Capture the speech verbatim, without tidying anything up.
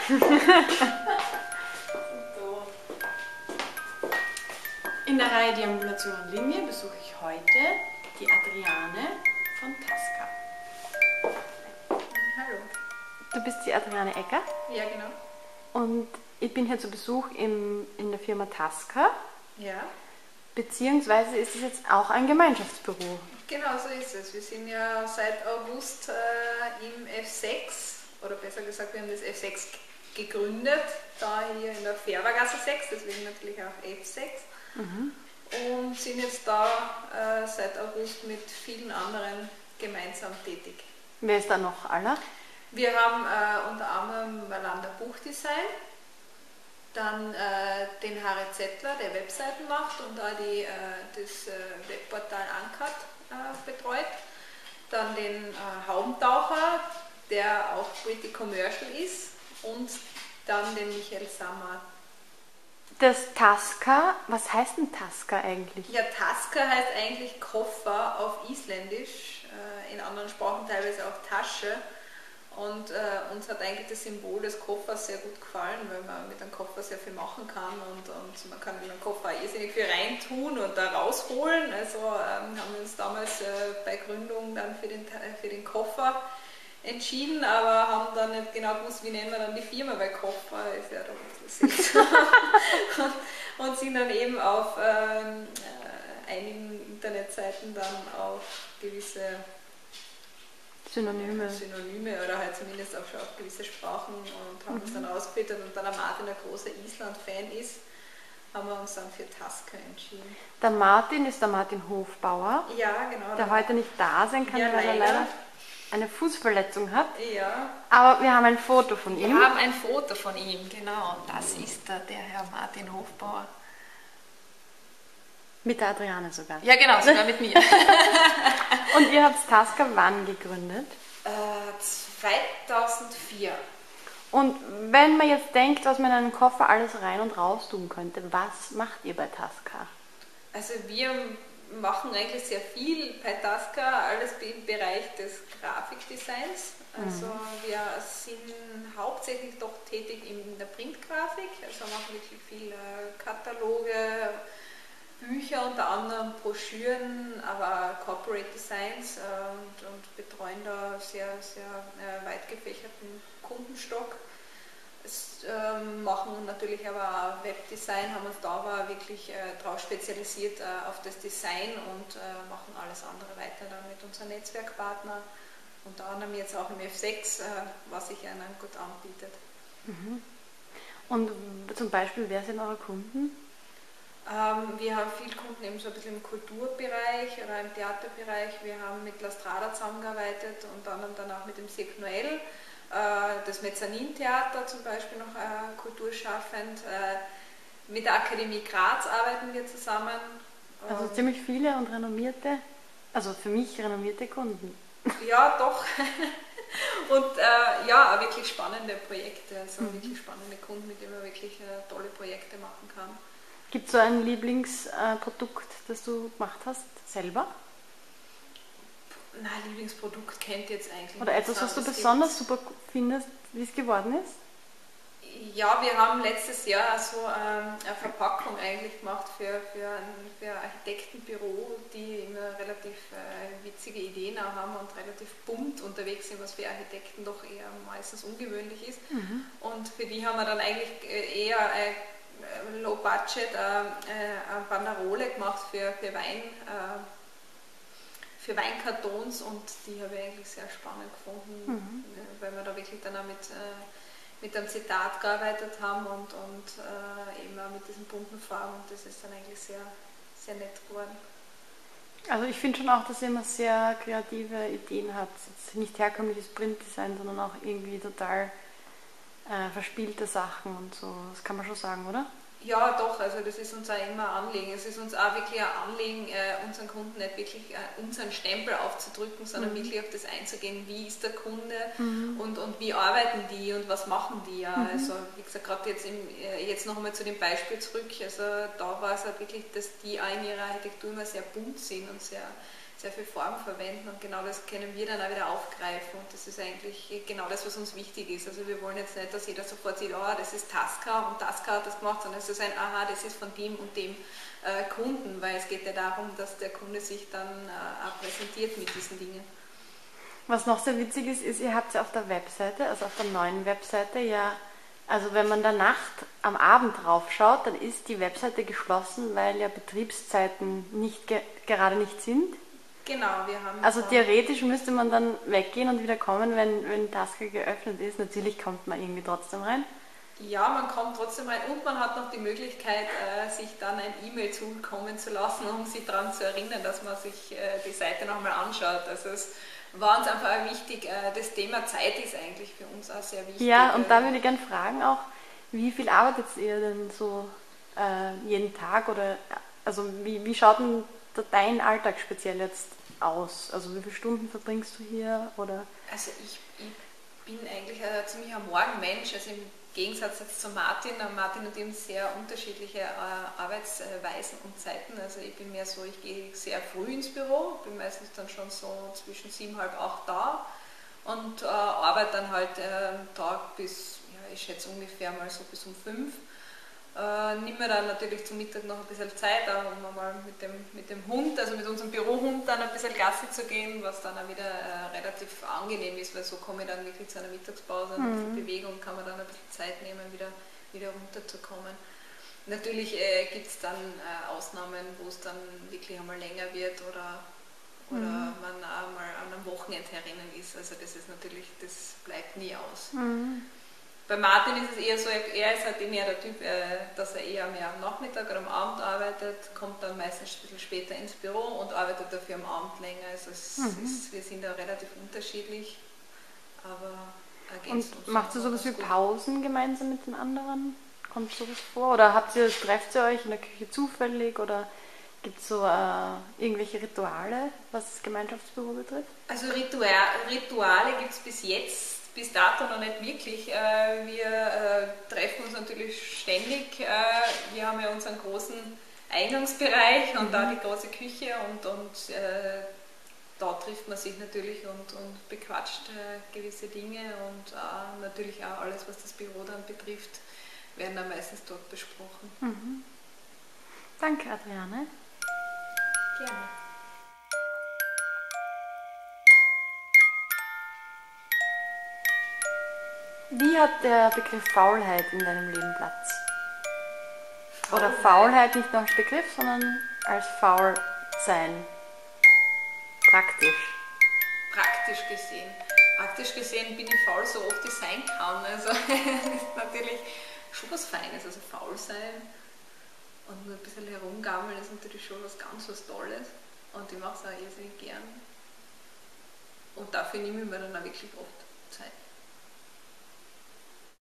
In der Reihe Deambulation und Linie besuche ich heute die Adriane von Tasca. Hallo. Du bist die Adriane Egger? Ja, genau. Und ich bin hier zu Besuch im, in der Firma Tasca. Ja. Beziehungsweise ist es jetzt auch ein Gemeinschaftsbüro. Genau so ist es. Wir sind ja seit August äh, im F sechs, oder besser gesagt, wir haben das F sechs gegründet, da hier in der Färbergasse sechs, deswegen natürlich auch F sechs. Mhm. Und sind jetzt da äh, seit August mit vielen anderen gemeinsam tätig. Wer ist da noch aller? Wir haben äh, unter anderem Wallander Buchdesign, dann äh, den Harry Zettler, der Webseiten macht und da die, äh, das äh, Webportal Uncut äh, betreut, dann den äh, Haubentaucher, der auch Pretty Commercial ist, und dann den Michael Sammer. Das Tasca, was heißt denn Tasca eigentlich? Ja, Tasca heißt eigentlich Koffer auf Isländisch, äh, in anderen Sprachen teilweise auch Tasche. Und äh, uns hat eigentlich das Symbol des Koffers sehr gut gefallen, weil man mit einem Koffer sehr viel machen kann und, und man kann in einen Koffer irrsinnig viel reintun und da rausholen. Also ähm, haben wir uns damals äh, bei Gründung dann für den, für den Koffer entschieden, aber haben dann nicht genau gewusst, wie nennen wir dann die Firma, weil Koffer ist ja doch ein bisschen seltsam. und, und sind dann eben auf ähm, äh, einigen Internetseiten dann auf gewisse Synonyme. Synonyme oder halt zumindest auch schon auf gewisse Sprachen und haben mhm. uns dann ausgefiltert, und da der Martin ein großer Island-Fan ist, haben wir uns dann für Tasca entschieden. Der Martin ist der Martin Hofbauer, ja, genau, der heute nicht da sein kann, ja, weil er leider eine Fußverletzung hat. Ja. Aber wir haben ein Foto von wir ihm. Wir haben ein Foto von ihm, genau. Das ist der, der Herr Martin Hofbauer. Mit der Adriane sogar. Ja, genau, sogar mit mir. Und ihr habt Tasca wann gegründet? Äh, zweitausendvier. Und wenn man jetzt denkt, was man in einen Koffer alles rein und raus tun könnte, was macht ihr bei Tasca? Also wir machen eigentlich sehr viel bei Tasca, alles im Bereich des Grafikdesigns. Also mhm. wir sind hauptsächlich doch tätig in der Printgrafik, also machen wirklich viele Kataloge, Bücher, unter anderem Broschüren, aber Corporate Designs, äh, und, und betreuen da sehr, sehr äh, weit gefächerten Kundenstock. Es, ähm, machen natürlich aber auch Webdesign, haben uns da aber wirklich äh, darauf spezialisiert äh, auf das Design und äh, machen alles andere weiter dann mit unseren Netzwerkpartnern, unter anderem jetzt auch im F sechs, äh, was sich ihnen gut anbietet. Mhm. Und zum Beispiel, wer sind eure Kunden? Ähm, wir haben viele Kunden eben so ein bisschen im Kulturbereich oder im Theaterbereich. Wir haben mit La Strada zusammengearbeitet, unter anderem dann auch mit dem Cirque Noel, äh, das Mezzanintheater zum Beispiel noch äh, kulturschaffend. Äh, mit der Akademie Graz arbeiten wir zusammen. Also ähm, ziemlich viele und renommierte, also für mich renommierte Kunden. Ja, doch. Und äh, ja, wirklich spannende Projekte, also mhm. wirklich spannende Kunden, mit denen man wirklich äh, tolle Projekte machen kann. Gibt es so ein Lieblingsprodukt, das du gemacht hast, selber? Na, Lieblingsprodukt kennt jetzt eigentlich Oder etwas, was du besonders super findest, wie es geworden ist? Ja, wir haben letztes Jahr so ähm, eine Verpackung eigentlich gemacht für, für ein für ein Architektenbüro, die immer relativ äh, witzige Ideen auch haben und relativ bunt unterwegs sind, was für Architekten doch eher meistens ungewöhnlich ist. Mhm. Und für die haben wir dann eigentlich eher äh, Low Budget äh, eine Banderole gemacht für, für Wein, äh, für Weinkartons, und die habe ich eigentlich sehr spannend gefunden, mhm. weil wir da wirklich dann auch mit, äh, mit einem Zitat gearbeitet haben und, und äh, eben auch mit diesen bunten Farben, und das ist dann eigentlich sehr, sehr nett geworden. Also ich finde schon auch, dass ihr immer sehr kreative Ideen habt. Jetzt nicht herkömmliches Printdesign, sondern auch irgendwie total Äh, verspielte Sachen und so, das kann man schon sagen, oder? Ja, doch, also das ist uns auch immer ein Anliegen. Es ist uns auch wirklich ein Anliegen, äh, unseren Kunden nicht wirklich äh, unseren Stempel aufzudrücken, sondern mhm. wirklich auf das einzugehen, wie ist der Kunde mhm. und, und wie arbeiten die und was machen die. Ja. Mhm. Also wie gesagt, gerade jetzt, im, äh, jetzt noch einmal zu dem Beispiel zurück, also da war es halt wirklich, dass die auch in ihrer Architektur immer sehr bunt sind und sehr, sehr viel Form verwenden und genau das können wir dann auch wieder aufgreifen und das ist eigentlich genau das, was uns wichtig ist. Also wir wollen jetzt nicht, dass jeder sofort sieht, oh, das ist Tasca und Tasca hat das gemacht, sondern es ist ein, aha, das ist von dem und dem äh, Kunden, weil es geht ja darum, dass der Kunde sich dann äh, auch präsentiert mit diesen Dingen. Was noch sehr witzig ist, ist, ihr habt ja auf der Webseite, also auf der neuen Webseite, ja, also wenn man da Nacht am Abend drauf schaut, dann ist die Webseite geschlossen, weil ja Betriebszeiten nicht ge gerade nicht sind. Genau, wir haben... Also theoretisch müsste man dann weggehen und wieder kommen, wenn, wenn Tasca geöffnet ist. Natürlich kommt man irgendwie trotzdem rein. Ja, man kommt trotzdem rein und man hat noch die Möglichkeit, äh, sich dann ein E-Mail zukommen zu lassen, um sich daran zu erinnern, dass man sich äh, die Seite nochmal anschaut. Also es war uns einfach auch wichtig, äh, das Thema Zeit ist eigentlich für uns auch sehr wichtig. Ja, und da würde ich gerne fragen auch, wie viel arbeitet ihr denn so äh, jeden Tag oder also wie, wie schaut denn dein Alltag speziell jetzt aus? Also wie viele Stunden verbringst du hier? Oder? Also ich, ich bin eigentlich ein ziemlicher Morgenmensch, also im Gegensatz jetzt zu Martin. Martin und ich haben sehr unterschiedliche äh, Arbeitsweisen und Zeiten. Also ich bin mehr so, ich gehe sehr früh ins Büro, bin meistens dann schon so zwischen sieben, halb acht da und äh, arbeite dann halt äh, Tag bis, ja, ich schätze ungefähr mal so bis um fünf. Äh, nimm mir dann natürlich zum Mittag noch ein bisschen Zeit, um mal mit dem, mit dem Hund, also mit unserem Bürohund dann ein bisschen Gassi zu gehen, was dann auch wieder äh, relativ angenehm ist, weil so komme ich dann wirklich zu einer Mittagspause und mhm. für Bewegung kann man dann ein bisschen Zeit nehmen, wieder, wieder runterzukommen. Natürlich äh, gibt es dann äh, Ausnahmen, wo es dann wirklich einmal länger wird oder, oder mhm. man auch mal an einem Wochenende herinnen ist, also das ist natürlich, das bleibt nie aus. Mhm. Bei Martin ist es eher so, er ist halt eher der Typ, dass er eher mehr am Nachmittag oder am Abend arbeitet, kommt dann meistens ein bisschen später ins Büro und arbeitet dafür am Abend länger. Also es mhm. ist, wir sind da relativ unterschiedlich, aber ergänzt uns. Und macht ihr sowas wie Pausen gemeinsam mit den anderen? Kommt sowas vor? Oder habt ihr, trefft ihr euch in der Küche zufällig oder gibt es so äh, irgendwelche Rituale, was das Gemeinschaftsbüro betrifft? Also Ritual, Rituale gibt es bis jetzt bis dato noch nicht wirklich. Wir treffen uns natürlich ständig. Wir haben ja unseren großen Eingangsbereich und mhm. da die große Küche und, und äh, da trifft man sich natürlich und, und bequatscht äh, gewisse Dinge und äh, natürlich auch alles, was das Büro dann betrifft, werden dann meistens dort besprochen. Mhm. Danke, Adriane. Gerne. Wie hat der Begriff Faulheit in deinem Leben Platz? Oder Faulheit nicht nur als Begriff, sondern als faul sein. Praktisch. Praktisch gesehen. Praktisch gesehen bin ich faul, so oft ich sein kann. Also das ist natürlich schon was Feines. Also faul sein und nur ein bisschen herumgammeln ist natürlich schon was ganz was Tolles. Und ich mache es auch irrsinnig gern. Und dafür nehme ich mir dann auch wirklich oft Zeit.